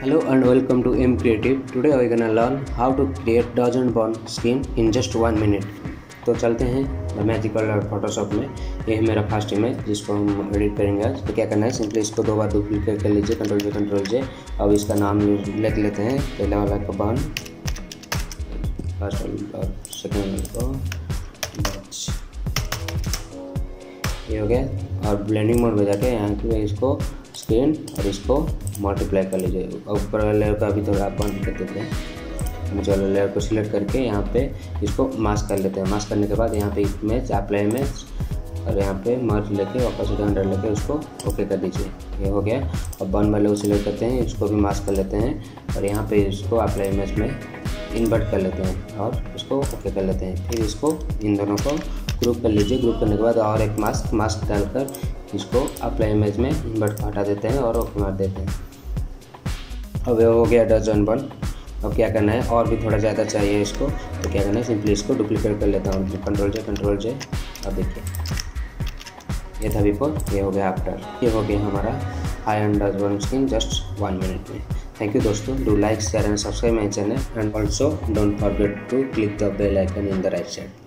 Hello and welcome to M Creative. Today we are gonna learn how to create dodge and burn skin in just 1 minute. तो चलते हैं the magical Photoshop में। ये है मेरा first image जिसको हम एडिट करेंगे आज। तो क्या करना है, सिंपली इसको 2 बार डुप्लीकेट कर लीजिए, कंट्रोल जे। अब इसका नाम लिख लेते हैं, पहले वाला का बर्न, फर्स्ट और सेकेंड वाला को डॉज। ये हो गया। और ब्लेंडिंग मोड में जाके यहाँ पे इसको स्क्रीन और इसको मल्टीप्लाई कर लीजिए। ऊपर वाले लेयर का अभी थोड़ा बंद कर देते हैं। चलो लेयर को सिलेक्ट करके यहाँ पे इसको मास्क कर लेते हैं। मास्क करने के बाद यहाँ पे इमेज, अप्लाई इमेज और यहाँ पे मर्ज लेके ऑपोजिट अंडर लेके उसको ओके कर दीजिए। ये हो गया। अब बर्न वाले को सिलेक्ट करते हैं, इसको भी मास्क कर लेते हैं और यहाँ पे इसको अप्लाई इमेज में इन्वर्ट कर लेते हैं और इसको ओके कर लेते हैं। फिर इसको इन दोनों को ग्रुप कर लीजिए। ग्रुप करने के बाद और एक मास्क डालकर इसको अप्लाई इमेज में इन्वर्ट हटा देते हैं और ओके मार देते हैं। अब ये हो गया डॉज एंड बर्न। अब क्या करना है, और भी थोड़ा ज़्यादा चाहिए इसको, तो क्या करना है, सिंपली इसको डुप्लीकेट कर लेता हूँ। Control J. अब देखिए ये था बिफोर, ये हो गया आफ्टर। ये हो गया हमारा high and dodge burn skin just 1 minute में। थैंक यू दोस्तों। Do like, share and subscribe my channel and also don't forget to click the bell icon in the right side.